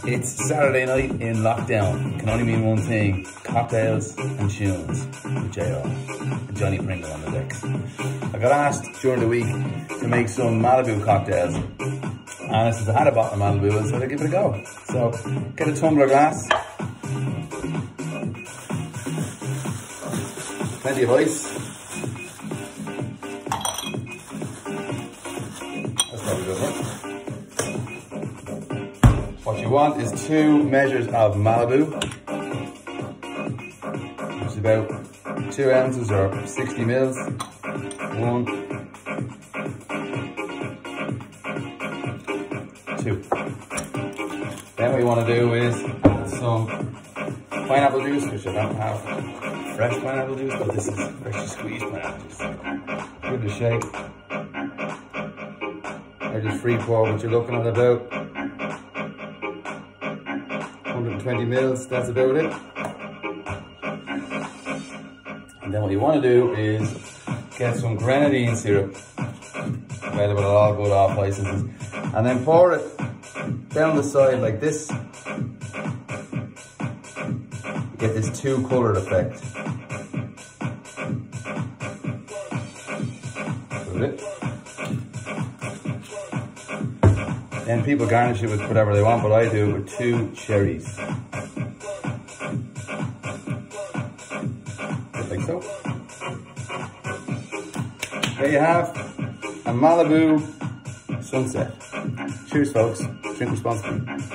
It's Saturday night in lockdown. It can only mean one thing: cocktails and tunes with JR and Johnny Pringle on the decks. I got asked during the week to make some Malibu cocktails, and I said I had a bottle of Malibu and so I'd give it a go. So get a tumbler glass, plenty of ice. That's probably good enough. What you want is 2 measures of Malibu, which is about 2 ounces or 60 mils. 1, 2. Then what you want to do is add some pineapple juice, which I don't have fresh pineapple juice, but this is freshly squeezed pineapple juice. Give it a shake. I just free pour what you're looking at, about 120 mils, that's about it. And then what you want to do is get some grenadine syrup, available at all good off licenses, and then pour it down the side like this. You get this 2-colored effect. That's it. Then people garnish it with whatever they want, but I do with 2 cherries. Just like so. There you have a Malibu sunset. Cheers folks, drink responsibly.